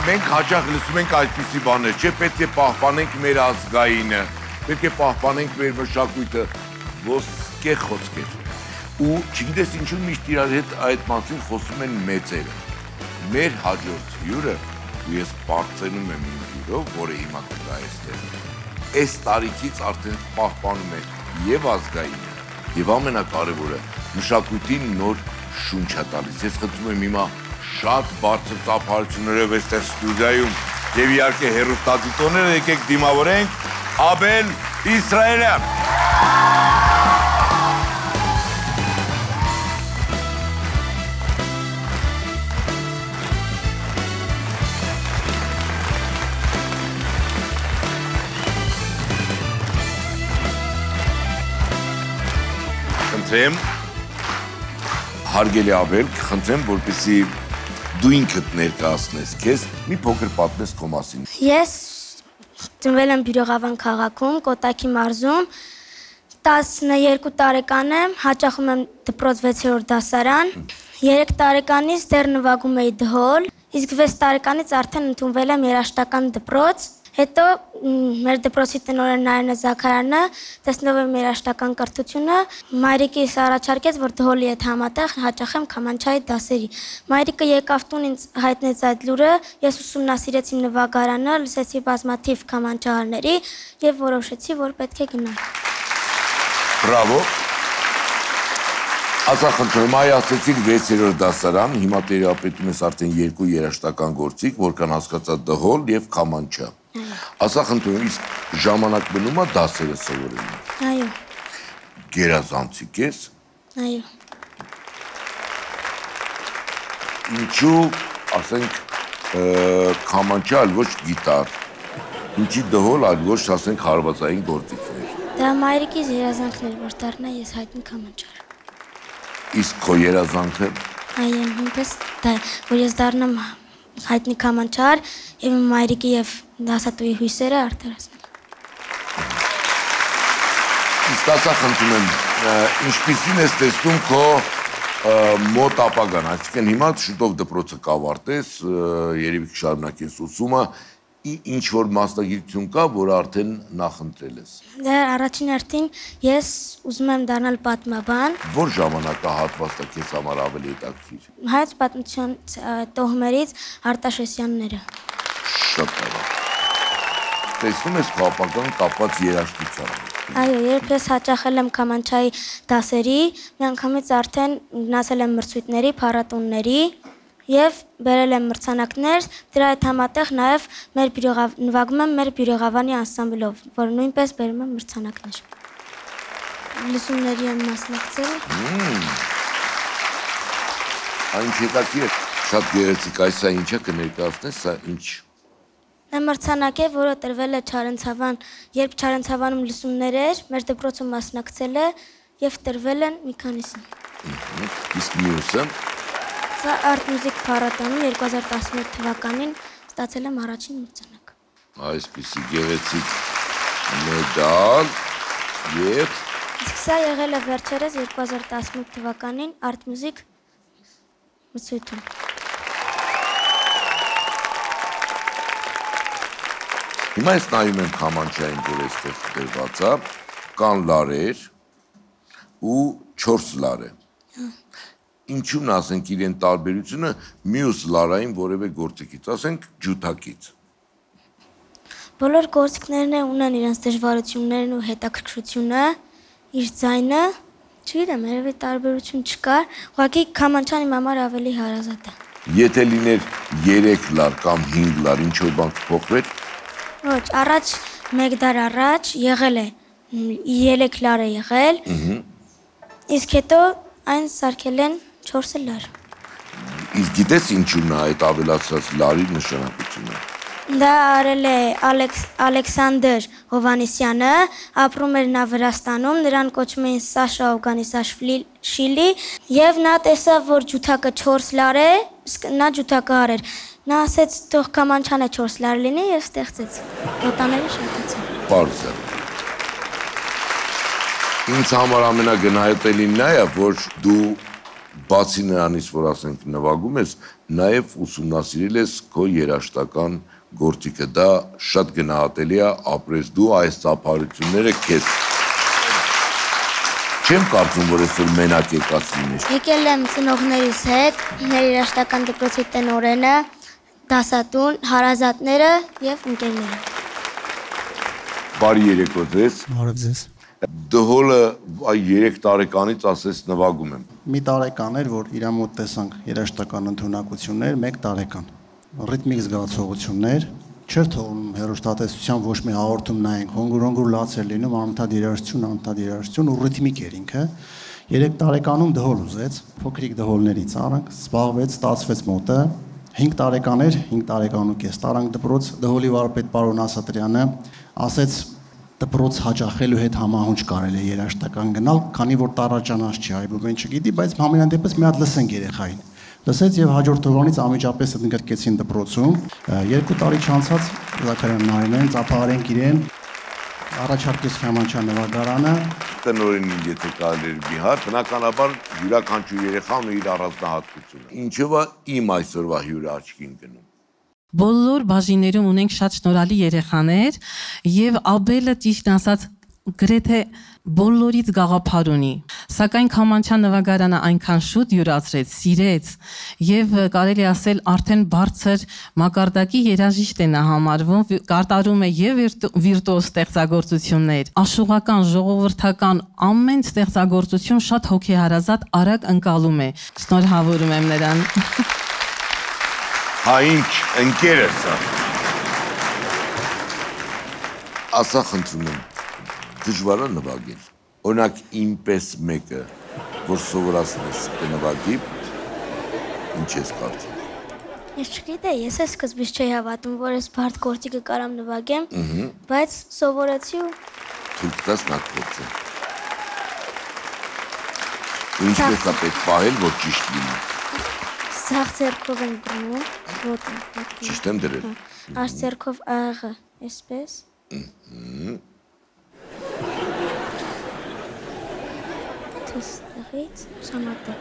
Մենք հաճախ լսում ենք այսպիսի բաներ, չէ, պետք է պահպանենք մեր ազգայինը, պետք է պահպանենք մեր մշակույթը, ոսկե խոսքեր։ Ու չգիտես ինչու միշտ իրար հետ այդ մասին խոսում են մեծերը։ Մեր հաջորդ հյուրը, ու ես պարծենում եմ իմ հյուրով, որը հիմա կգա այստեղ, այս տարիքից արդեն պահպանում է եւ ազգայինը, եւ ամենակարևորը մշակույթին նոր շունչ է տալիս։ Ես խնդրում եմ հիմա շատ բարձր ծափարություններով այստեղ ստուդիայում եւ իհարկե հեռուստադիտողները եկեք դիմավորենք Աբել Իսրայելյան։ Խնդրեմ, հարգելի Աբել, խնդրեմ, որպեսզի դու ինքդ ներկայացնես քեզ, մի փոքր պատմես քո մասին։ Ես ծնվել եմ Բյուրեղավան քաղաքում, Կոտայքի մարզում, 12 տարեկան եմ, հաճախում եմ դպրոց 6-րդ դասարան, 3 տարեկանից դեռ նվագում էի դհոլ, իսկ 6 տարեկանից արդեն ընդունվել եմ երաժշտական դպրոց, հետո մեր դպրոցի տնօրեն Նարինե Զաքարյանը տեսնելով եմ երաժշտական կրթությունը, մայրիկիս առաջարկեց, որ դհոլի հետ համատեղ հաճախեմ քամանչայի դասերի։ Մայրիկը եկավ տուն ինձ հայտնեց այդ լուրը, ես ուսումնասիրեցի նվագարանը, լսեցի բազմաթիվ քամանչահարների եւ որոշեցի, որ պետք է գնամ։ Բրավո։ Ասա խնդրում, ասացիք 6-րդ դասարան, հիմա տերապետում ես արդեն 2 երաժշտական գործիք, որքան հասկացա դհոլ եւ քամանչա։ Ասա խնդրում, իսկ ժամանակ մնում է դասերը սովորելու։ Այո։ Գերազանցիկ ես։ Այո։ Ինչու, ասենք, քամանչա, այլ ոչ գիտար։ Ինչի դհոլ, այլ ոչ, ասենք, հարվածային գործիքներ։ Դա մայրիկիս երազանքն էր, որ դառնա ես հայտնի քամանչար։ Իսկ քո երազանքը։ Այո, նույնպես դա, որ ես դառնամ հայտնի քամանչար եւ մայրիկի եւ դասատուի հույսերը արդարացնեմ։ Իսկ ասա խնդրում եմ, ինչպիսին ես տեսնում քո մոտ ապագան, այսինքն հիմա շուտով դպրոցը կավարտես, երևի կշարունակես ուսումը, ինչ որ մասնագիտություն կա, որ արդեն նախընտրել ես։ Դա առաջին հերթին ես ուզում եմ դառնալ պատմաբան։ Որ ժամանակահատվածը քեզ համար ավելի հետաքրքիր։ Հայոց պատմության տոհմերից Արտաշեսյանները։ Շատ լավ։ Տեսնում ես քո ապագան կապված երաժշտությամբ։ Այո, երբ ես հաճախել եմ քամանչայի դասերի, միանգամից արդեն գնացել եմ մրցույթների, փառատոների եւ բերել եմ մրցանակներ, դրա հետ համատեղ նաեւ նվագում եմ մեր Բյուրեղավանի անսամբլով, որ նույնպես բերում եմ մրցանակներ։ Լսումների եմ մասնակցել։ Այն հետաքրքիր, շատ գեղեցիկ, այս ինչա կներկայացնես, սա ինչ։ Դա մրցանակ է, որը տրվել է Չարենցավան, երբ Չարենցավանում լսումներ էր, մեր դպրոցը մասնակցել է եւ տրվել են մի քանիսին։ Իսկ մյուսը։ Սա արտ-մյուզիկ փառատոնում 2011 թվականին ստացել եմ առաջին մրցանակ։ Այսպիսի գեղեցիկ մեդալ եւ Իսկ սա եղել է վերջերս 2011 թվականին արտ-մյուզիկ մրցույթում։ Հիմա ես նայում եմ քամանչային, որ այստեղ դրված է, կան լարեր ու 4 լար է։ Ինչու՞ն ասենք իրեն տարբերությունը մյուս լարային որևէ գործիքից, ասենք ջութակից։ Բոլոր գործիքներն ունեն իրենց դժվարություններն ու հետաքրքրությունը, իր ձայնը, չգիտեմ, երևի տարբերություն չկար, ուղղակի քամանչան իմ համար ավելի հարազատ է։ Եթե լիներ 3 լար կամ 5 լար, ինչ որ բան կփոխվեր։ Ոչ, առաջ 1 դար առաջ եղել է 3 լար է եղել, իսկ հետո այն սարքել են 4 լար։ Իսկ գիտես ինչու՞ն է այդ ավելացած լարի նշանակությունը։ Դա արել է Ալեքսանդր Հովանեսյանը, ապրում էր նա Վրաստանում, նրան կոչում էին Սաշա Օվգանիսաշվիլի, եւ նա տեսավ, որ ջութակը 4 լար է, նա ջութակահար էր։ Նա ասեց, թող քամանչանը 4 լար լինի եւ ստեղծեց։ Նոտաները շատացան։ Պարզ է։ Ինձ համար ամենագնահատելին նա է, որ դու բացի նրանից, որ ասենք նվագում ես, նաև ուսումնասիրել ես քո երաժշտական գործիքը, դա շատ գնահատելի է, ապրես դու այս ծափարությունները քեզ։ Չեմ կարծում, որ այսօր մենակ եկած լինես։ Եկել եմ ծնողներիս հետ, երաժշտական դպրոցի տնօրենը, դասատուն, հարազատները եւ ընկերները։ Բարի երեկո ձեզ։ Բարև ձեզ։ Դհոլը 3 տարեկանից ասես նվագում եմ։ Մի տարեկան էր, որ իր մոտ տեսանք երաժշտական ընդունակություններ, 1 տարեկան։ Ռիթմիկ զգացողություններ, չէր թողնում հեռուստատեսության ոչ մի հաղորդում նայենք, հոնգուր լաց էր լինում, անընդհատ երաժշտություն ու ռիթմիկ էր ինքը։ 3 տարեկանում դհոլ ուզեց, փոքրիկ դհոլներից առանք, զբաղվեց, ստացվեց մոտը։ 5 տարեկան էր, 5 տարեկան ու կես տարանք դպրոց, դհոլի վարպետ պարոն Ասատրյանը ասեց դպրոց հաճախելու հետ համահունչ կարելի է երաժշտական գնալ, քանի որ տարաճանաչ չի, այբուբեն չգիտի, բայց համենայն դեպս մի հատ լսենք երեխային։ Լսեց եւ հաջորդ օրվանից անմիջապես ընդգրկեցին դպրոցում։ 2 տարի չանցած Զաքարյան Նարինեն ծափահարենք իրեն, առաջարկեց Քամանչյան նվագարանը։ Տնօրենին եթե կարելի էր մի հատ, բնականաբար յուրաքանչյուր երեխան ունի իր առանձնահատկությունը։ Ինչով է իմ այսօրվա հյուրը աչքին գնում։ Բոլոր բաժիններում ունենք շատ շնորհալի երեխաներ եւ Աբելը ճիշտ ասած գրեթե բոլորից գաղափար ունի, սակայն Քամանչյան նվագարանը այնքան շուտ յուրացրեց, սիրեց եւ կարելի ասել արդեն բարձր մակարդակի երաժիշտ է նա համարվում, կատարում է եւ վիրտուոզ ստեղծագործություններ, աշուղական, ժողովրդական ամեն ստեղծագործություն շատ հոգեհարազատ, արագ ընկալում է։ Շնորհավորում եմ նրան։ Հա ինչ, ընկերս է։ Ասա խնդրում եմ, դժվար է նվագել։ Օրինակ ինպես մեկը, որ սովորացնես կնվագի, ինչ ես կարծում։ Ես չգիտեի, ես սկզբից չէի հավատում, որ ես բարդ գործիքը կարամ նվագեմ, բայց սովորեցի ու թույլ տաս նա գործը։ Ինչպես է պետք պահել, որ ճիշտ լինի։ Սաղ ձեռքով եմ դնում, Ճիշտ եմ դրել։ Աջ ձեռքով աղը, այսպես։ Թստեղից ուսանատը։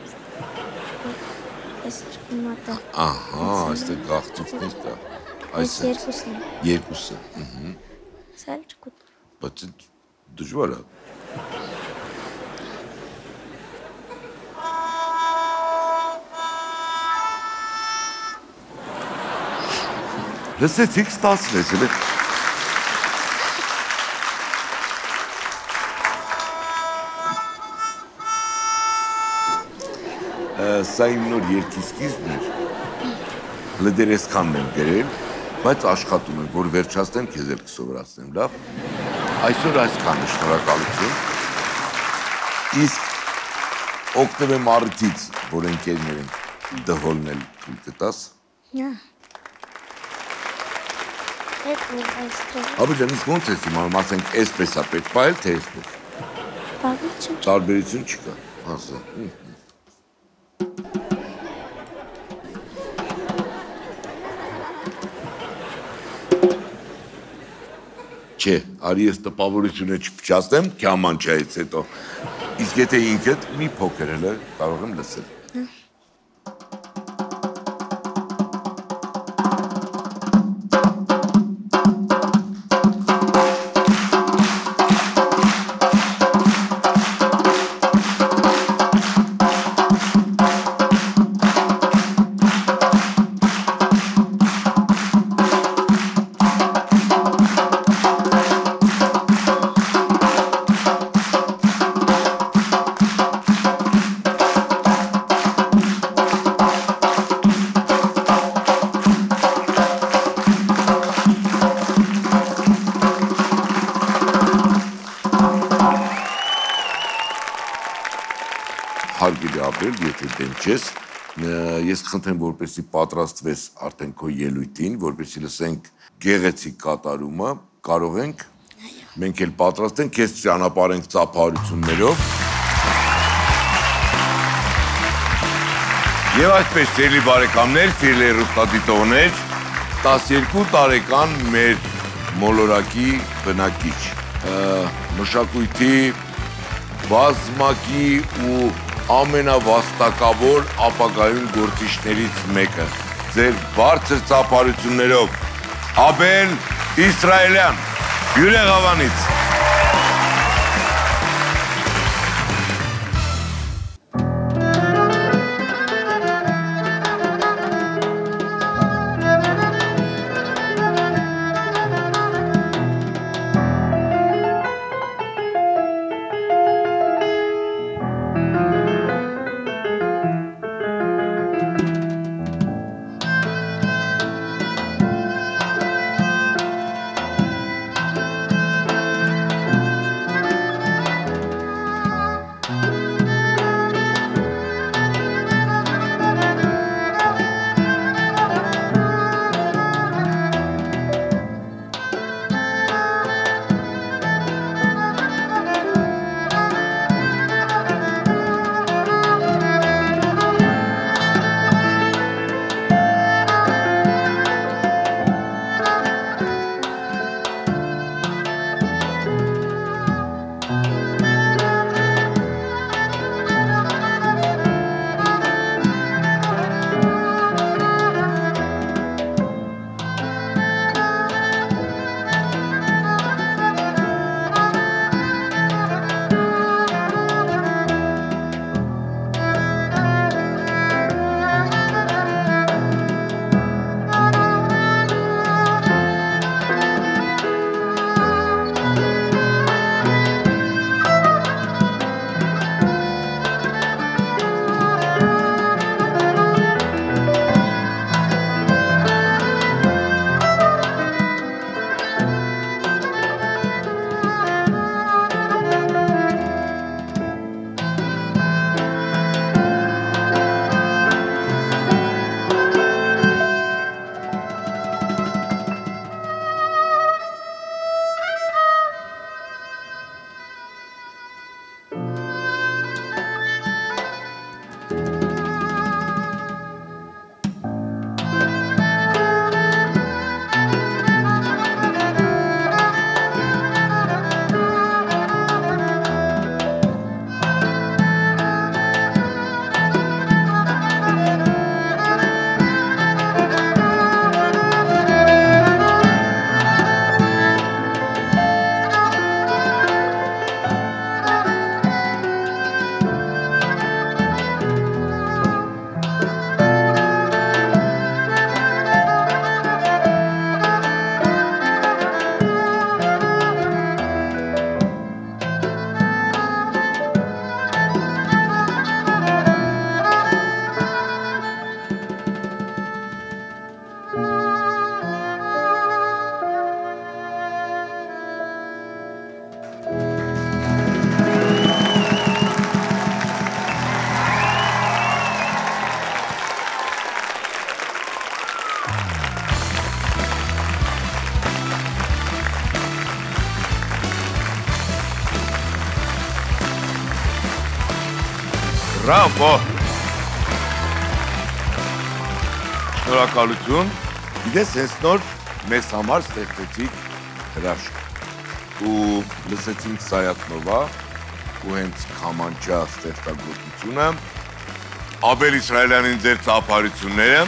Այս ճկունատը։ Ահա, այստեղ գաղթիքներ կա։ Այս երկուսն է։ Երկուսը։ Սալ ճկուտ։ Բայց դժվար է։ Լսեցիք ստացվեց, էլ է։ Սա իմ նոր երկիսկիզն էր, լդեր եսքանն եմ գրել, բայց աշխատում եմ, որ վերջացնեմ, քեզ էլ կսովորացնեմ, լավ։ Այսօր այսքանը շնորհակալություն։ Իսկ օգտվեմ առիթից, որ ընկերներ ենք դհոլն էլ թույլ կտաս։ Աբեջան, իսկ ոնց ես իմանում, ասենք, այսպես է պետք պահել, թե այսպես։ Տարբերություն չկա, ասա։ Չէ, արի ես տպավորությունը չփչացնեմ, Քամանչայից հետո։ Իսկ եթե ինքդ մի փոքր էլ կարող եմ լսել։ Հարգելի ապրել, եթե դեմ չես, ես կխնդրեմ, որպեսզի պատրաստվես արդեն քո ելույթին, որպեսզի լսենք գեղեցիկ կատարումը, կարող ենք, մենք էլ պատրաստենք, քեզ ճանապարհենք ծափահարություններով։ Եվ այսպես, սիրելի բարեկամներ, սիրելի հեռուստադիտողներ, 12 տարեկան մեր մոլորակի բնակիչ, մշակույթի, բազմակի ու ամենավաստակավոր ապագայուն գործիչներից մեկը, ձեր բարձր ծափարություններով, Աբել Իսրայելյան, Բյուրեղավանից։ Bravo! Շնորհակալություն։ Գիտես, հենց նոր մեզ համար ստեղծեցիք հրաշք ու լսեցինք Սայաթնովա ու հենց քամանչա ստեղծագործությունը, Աբել Իսրայելյանին ձեր ծափարությունները,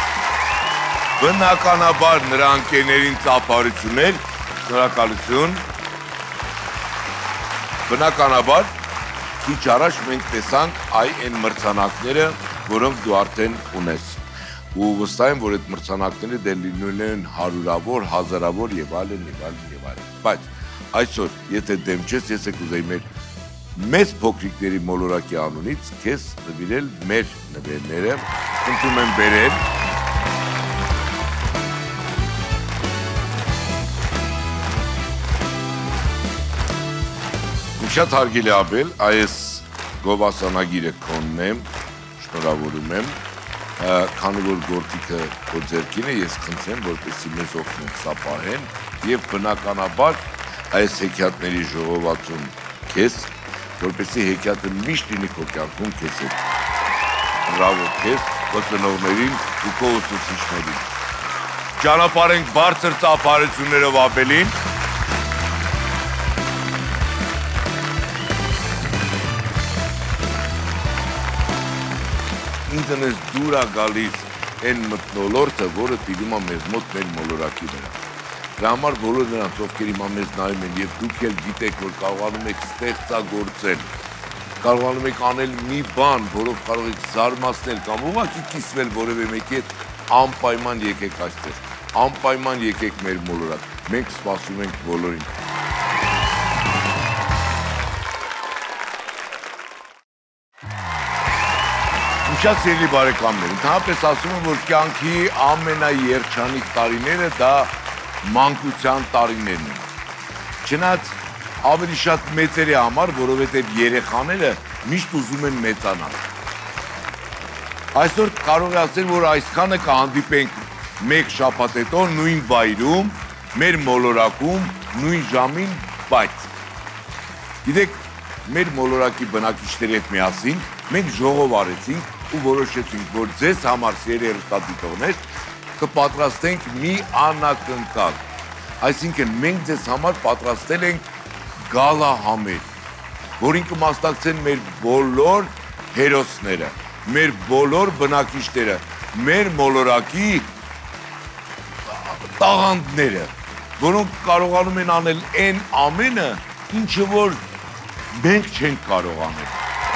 բնականաբար նրա ընկերներին ծափարություններ, շնորհակալություն, բնականաբար քիչ առաջ մենք տեսանք այն մրցանակները, որոնք դու արդեն ունես։ Ու վստահ եմ, որ այդ մրցանակները դեռ լինելու են հարյուրավոր, հազարավոր եւ այլն եւ այլն եւ այլն։ Բայց այսօր, եթե դեմ չես, ես կուզեի մեծ փոքրիկների մոլորակի անունից քեզ նվիրել մեր նվերները, խնդրում եմ բերել։ Շատ հարգելի Աբել, այս գովասանագիրը քոնն է, շնորհավորում եմ, քանի որ գործիքը քո ձեռքին է, ես խնդրեմ, որպեսզի մեզ օգնեն սապահեն եւ բնականաբար այս հեքիաթների ժողովածուն քեզ, որպեսզի հեքիաթը միշտ լինի քո կյանքում քեզ հետ։ Բրավո քեզ, քո ծնողներին ու քո ուսուցիչներին։ Ճանապարհենք բարձր ծափարություններով Աբելին։ ինձնես դուր է գալիս այն մթնոլորտը, որը տիրում է մեզ մոտ մեր մոլորակի վրա։ Դրա համար բոլոր նրանց, ովքեր հիմա մեզ նայում են եւ դուք էլ գիտեք, որ կարողանում եք ստեղծագործել, կարողանում եք անել մի բան, որով կարող եք զարմացնել կամ ուղղակի կիսվել որևէ մեկի հետ, անպայման եկեք այստեղ, անպայման եկեք մեր մոլորակ։ Մենք սպասում ենք բոլորին։ Շատ սիրելի բարեկամներ, ընդհանրապես ասում եմ, որ կյանքի ամենաերջանիկ տարիները դա մանկության տարիներն են։ Չնայած ավելի շատ մեծերի համար, որովհետև երեխաները միշտ ուզում են մեծանալ։ Այսօր կարող է ասել, որ այսքանը կհանդիպենք մեկ շաբաթ հետո նույն վայրում, մեր մոլորակում, նույն ժամին, բայց գիտեք, մեր մոլորակի բնակիչների հետ միասին մենք ժողով արեցինք ու որոշեցինք, որ ձեզ համար սիրելի հեռուստադիտողներ կպատրաստենք մի անակնկալ։ Այսինքն մենք ձեզ համար պատրաստել ենք գալահամեր, որին կմասնակցեն մեր բոլոր հերոսները, մեր բոլոր բնակիչները, մեր մոլորակի տաղանդները, որոնք կարողանում են անել այն ամենը, ինչը որ մենք չենք կարող անել։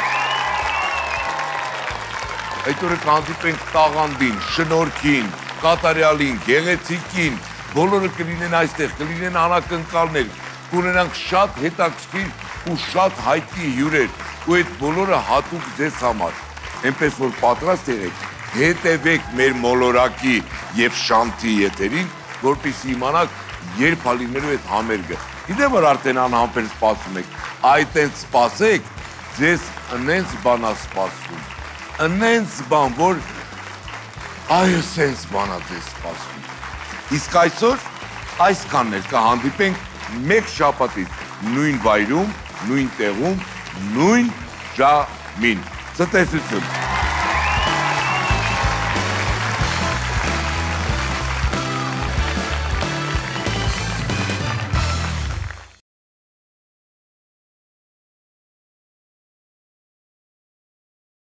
Այդ օրը կհանդիպենք տաղանդին, շնորհքին, կատարյալին, գեղեցիկին, բոլորը կլինեն այստեղ, կլինեն անակնկալներ, կունենանք շատ հետաքրքիր ու շատ հայտնի հյուրեր, ու այդ բոլորը հատուկ ձեզ համար։ Այնպես որ պատրաստ եղեք, հետևեք մեր մոլորակի եւ Շանթի եթերին, որպեսզի իմանաք, երբ է լինելու այդ համերգը։ Գիտեմ, որ արդեն անհամբեր սպասում եք, այդտենց սպասեք, ձեզ ընենց բան է սպասում։ Ընենց բան, որ այո, սենց բան է ձեզ սպասում։ Իսկ այսօր այսքանն էլ կհանդիպենք մեկ շաբաթից նույն վայրում, նույն տեղում, նույն ժամին։ Ցտեսություն։